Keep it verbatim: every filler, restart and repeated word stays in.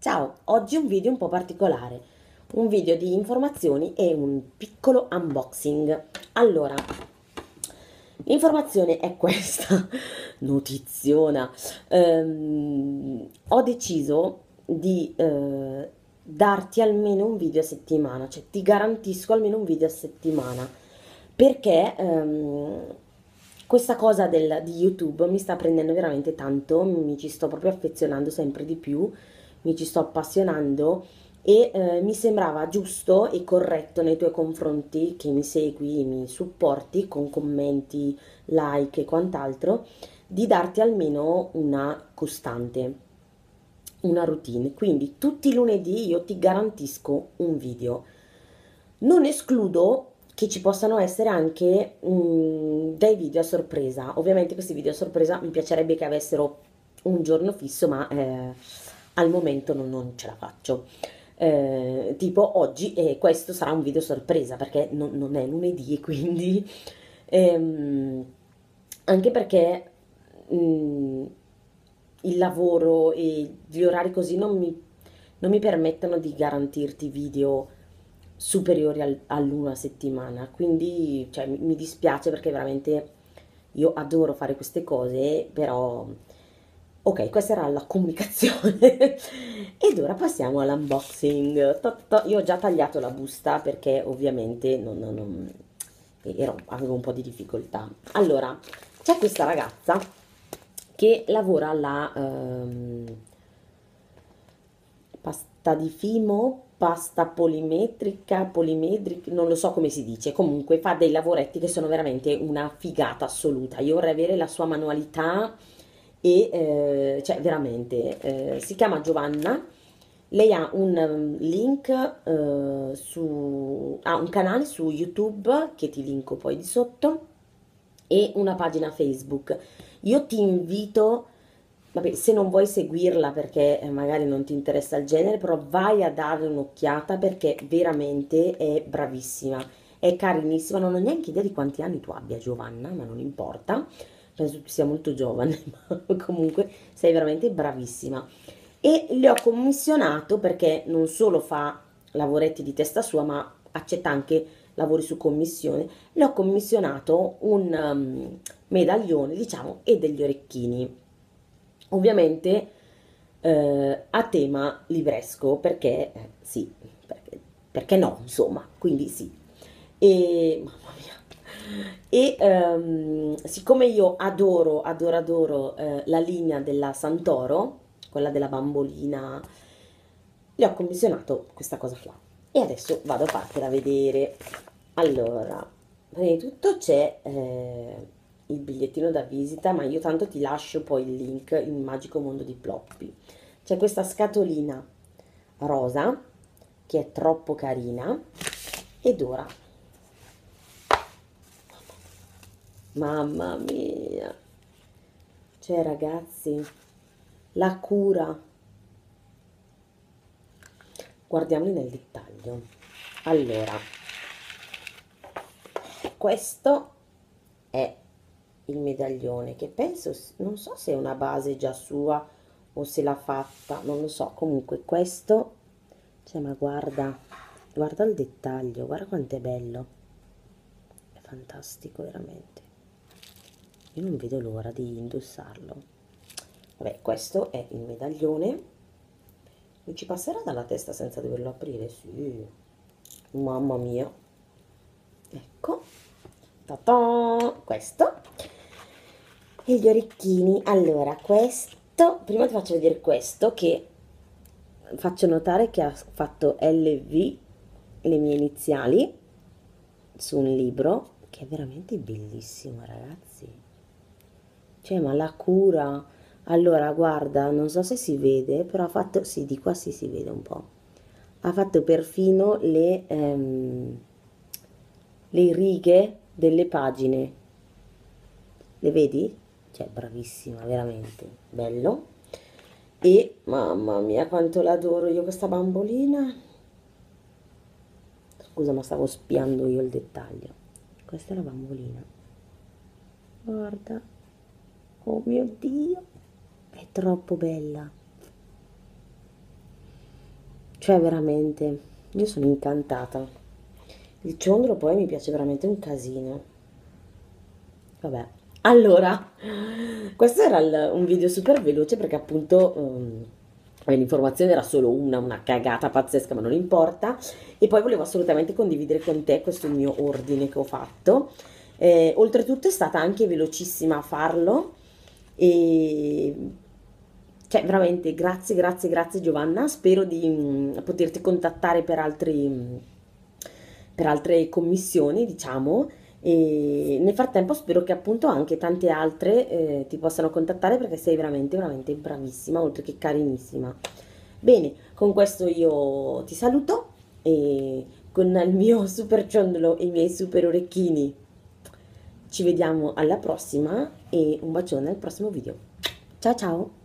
Ciao, oggi un video un po' particolare, un video di informazioni e un piccolo unboxing. Allora, l'informazione è questa, notiziona. Ehm, ho deciso di eh, darti almeno un video a settimana, cioè ti garantisco almeno un video a settimana, perché ehm, questa cosa del- di YouTube mi sta prendendo veramente tanto, mi ci sto proprio affezionando sempre di più, mi ci sto appassionando e eh, mi sembrava giusto e corretto nei tuoi confronti che mi segui, mi supporti con commenti, like e quant'altro, di darti almeno una costante, una routine. Quindi tutti i lunedì io ti garantisco un video. Non escludo che ci possano essere anche mm, dei video a sorpresa. Ovviamente questi video a sorpresa mi piacerebbe che avessero un giorno fisso, ma eh, al momento non, non ce la faccio. Eh, tipo oggi, e questo sarà un video sorpresa perché non, non è lunedì e quindi ehm, anche perché mm, il lavoro e gli orari così non mi, non mi permettono di garantirti video superiori al- all'una settimana, quindi cioè, mi, mi dispiace perché veramente io adoro fare queste cose, però ok, questa era la comunicazione. Ed ora passiamo all'unboxing. To- to- Io ho già tagliato la busta perché ovviamente non, non- non- ero- avevo un po' di difficoltà. Allora, c'è questa ragazza che lavora alla ehm, pasta di fimo, pasta polimetrica, polimedrica, non lo so come si dice, comunque fa dei lavoretti che sono veramente una figata assoluta. Io vorrei avere la sua manualità e eh, cioè veramente eh, si chiama Giovanna. Lei ha un um, link eh, su ha un canale su YouTube che ti linko poi di sotto e una pagina Facebook. Io ti invito, vabbè, se non vuoi seguirla perché eh, magari non ti interessa il genere, però vai a dare un'occhiata perché veramente è bravissima, è carinissima. Non ho neanche idea di quanti anni tu abbia, Giovanna, ma non importa, penso tu sia molto giovane, ma comunque sei veramente bravissima. E le ho commissionato perché non solo fa lavoretti di testa sua, ma accetta anche lavori su commissione. Le ho commissionato un um, medaglione, diciamo, e degli orecchini. Ovviamente eh, a tema libresco, perché eh, sì, perché, perché no, insomma, quindi sì. E mamma mia. E ehm, siccome io adoro, adoro, adoro eh, la linea della Santoro, quella della bambolina, le ho commissionato questa cosa qua. E adesso vado a fartela vedere. Allora, prima di tutto c'è eh, il bigliettino da visita, ma io tanto ti lascio poi il link il magico mondo di Ploppy. C'è questa scatolina rosa che è troppo carina ed ora, mamma mia, cioè ragazzi, la cura, guardiamoli nel dettaglio. Allora, questo è il medaglione che penso, non so se è una base già sua o se l'ha fatta, non lo so. Comunque questo, cioè, ma guarda, guarda il dettaglio, guarda quanto è bello, è fantastico veramente. Io non vedo l'ora di indossarlo. Vabbè, questo è il medaglione. Non ci passerà dalla testa senza doverlo aprire? Sì, mamma mia. Ecco, ta-ta, questo. E gli orecchini. Allora, questo, prima ti faccio vedere questo che faccio notare che ha fatto L V, le mie iniziali, su un libro che è veramente bellissimo, ragazzi. Cioè, ma la cura. Allora, guarda, non so se si vede, però ha fatto, sì, di qua sì si vede un po'. Ha fatto perfino le, ehm, le righe delle pagine. Le vedi? Cioè, bravissima, veramente. Bello. E, mamma mia, quanto l'adoro io questa bambolina. Scusa, ma stavo spiando io il dettaglio. Questa è la bambolina. Guarda. Oh mio Dio. È troppo bella. Cioè veramente, io sono incantata. Il ciondolo poi mi piace veramente un casino. Vabbè, allora, questo era il- un video super veloce perché appunto ehm, eh, l'informazione era solo una, una cagata pazzesca, ma non importa. E poi volevo assolutamente condividere con te questo mio ordine che ho fatto. Eh, oltretutto è stata anche velocissima a farlo e cioè veramente grazie, grazie, grazie Giovanna. Spero di mm, poterti contattare per altri, mm, per altre commissioni, diciamo. E nel frattempo spero che appunto anche tante altre eh, ti possano contattare perché sei veramente, veramente bravissima, oltre che carinissima. Bene, con questo io ti saluto e con il mio super ciondolo e i miei super orecchini ci vediamo alla prossima e un bacione al prossimo video. Ciao ciao!